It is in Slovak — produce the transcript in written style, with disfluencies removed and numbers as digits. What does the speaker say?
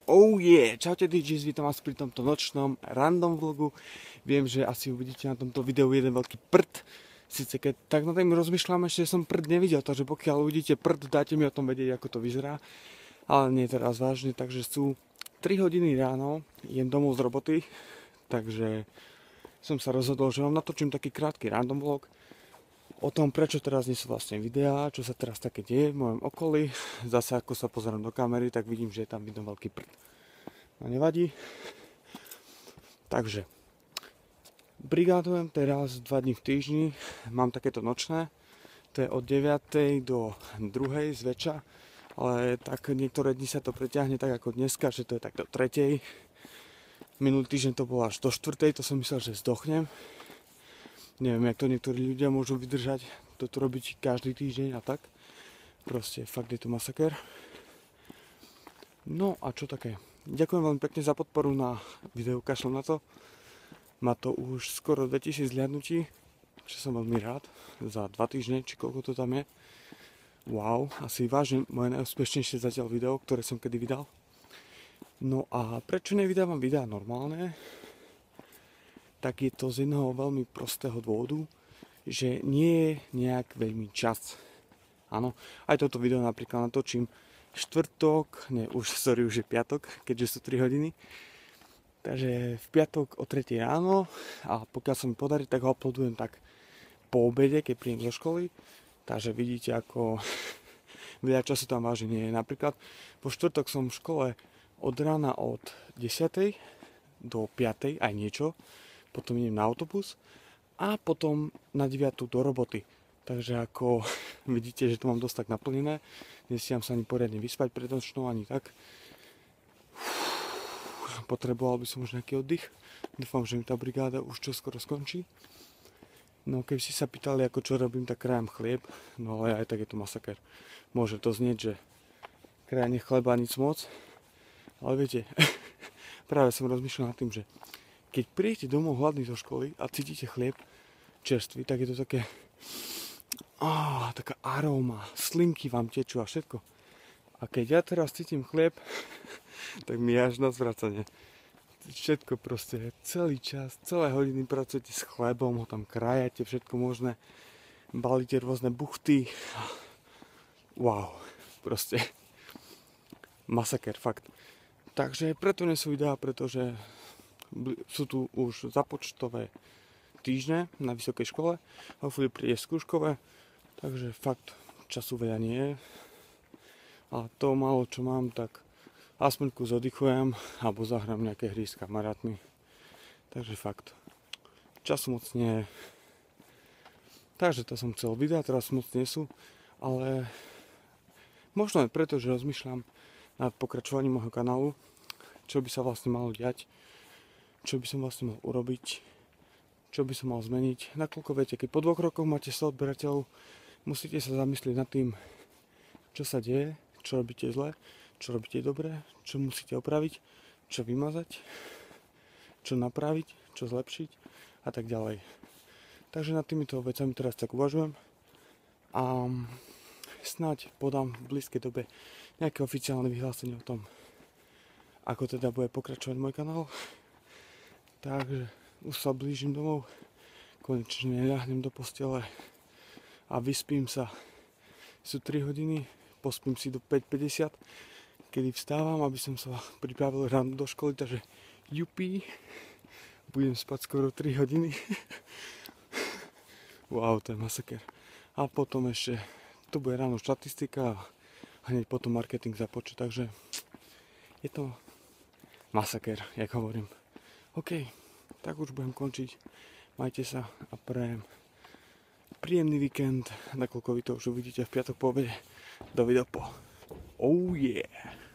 Oh yeah! Čaute DJs, vítam vás pri tomto nočnom random vlogu. Viem, že asi uvidíte na tomto videu jeden veľký prd. Sice keď tak na tým rozmýšľam, ešte som prd nevidel, takže pokiaľ uvidíte prd, dáte mi o tom vedieť, ako to vyzerá. Ale nie teraz vážne, takže sú 3 hodiny ráno, idem domov z roboty, takže som sa rozhodol, že vám natočím taký krátky random vlog o tom, prečo teraz nie sú vlastne videá, čo sa teraz také deje v mojom okolí. Zase ako sa pozerám do kamery, tak vidím, že je tam vidno veľký prd. No nevadí. Takže brigádujem teraz 2 dní v týždni, mám takéto nočné, to je od 9. do 2. zväčša, ale tak niektoré dni sa to preťahne tak ako dneska, že to je tak do 3. Minulý týždeň to bolo až do 4. To som myslel, že zdochnem. Neviem, jak to niektorí ľudia môžu vydržať, toto robiť každý týždeň a tak. Proste fakt je to masaker. No a čo také? Ďakujem veľmi pekne za podporu na videu, kašlem na to. Má to už skoro 2000 zhliadnutí, čo som veľmi rád. Za 2 týždne, či koľko to tam je. Wow, asi vážne moje najúspešnejšie zatiaľ video, ktoré som kedy vydal. No a prečo nevydávam videá normálne? Tak je to z jedného veľmi prostého dôvodu, že nie je nejak veľmi čas. Áno, aj toto video napríklad natočím štvrtok, už je piatok, keďže sú 3 hodiny. Takže v piatok o 3 ráno a pokiaľ sa mi podarí, tak ho uploadujem tak po obede, keď príjem zo školy. Takže vidíte, ako veľa času tam vážne nie je. Napríklad po štvrtok som v škole od rána od 10. do 5. aj niečo. Potom idem na autobus a potom na 9. do roboty. Takže ako vidíte, že to mám dosť tak naplnené. Nestíham sa ani poriadne vyspať pred nočnou, ani tak. Potreboval by som už nejaký oddych. Dúfam, že mi tá brigáda už čoskoro skončí. No keby si sa pýtali, ako čo robím, tak krajem chlieb. No ale aj tak je to masaker. Môže to znieť, že krajanie chleba nic moc. Ale viete, práve som rozmýšľal nad tým, že keď prídete domov hladný zo školy a cítite chlieb čerstvý, tak je to také taká aróma, slinky vám tečú a všetko. A keď ja teraz cítim chlieb, tak mi je až na zvracanie. Všetko proste, celý čas, celé hodiny pracujete s chlebom, ho tam krajate, všetko možné, balíte rôzne buchty. Wow, proste masaker, fakt. Takže preto nie sú videá, pretože sú tu už započtové týždne na vysokej škole, hopefully príde skúškové, takže fakt času veľa nie je. A to málo čo mám, tak aspoň kus oddychujem alebo zahrám nejaké hry s kamarátmi. Takže fakt času moc nie je. Takže to som chcel vydať, teraz moc nie sú, ale možno aj preto, že rozmýšľam nad pokračovaním môjho kanálu, čo by sa vlastne malo diať, čo by som vlastne mal urobiť, čo by som mal zmeniť. Nakoľko viete, keď po 2 rokoch máte 100 odberateľov, musíte sa zamyslieť nad tým, čo sa deje, čo robíte zle, čo robíte dobre, čo musíte opraviť, čo vymazať, čo napraviť, čo zlepšiť a tak ďalej. Takže nad týmito vecami teraz tak uvažujem a snáď podám v blízkej dobe nejaké oficiálne vyhlásenie o tom, ako teda bude pokračovať môj kanál. Takže už sa blížim domov, konečne ľahnem do postele a vyspím sa. Sú 3 hodiny, pospím si do 5:50, kedy vstávam, aby som sa pripravil ráno do školy, takže jupí, budem spať skoro 3 hodiny. Wow, to je masaker. A potom ešte, to bude ráno štatistika a hneď potom marketing započať, takže je to masaker, jak hovorím. OK, tak už budem končiť. Majte sa a prajem príjemný víkend, nakoľko vy to už uvidíte v piatok po obede. Dovideo po. Oh yeah!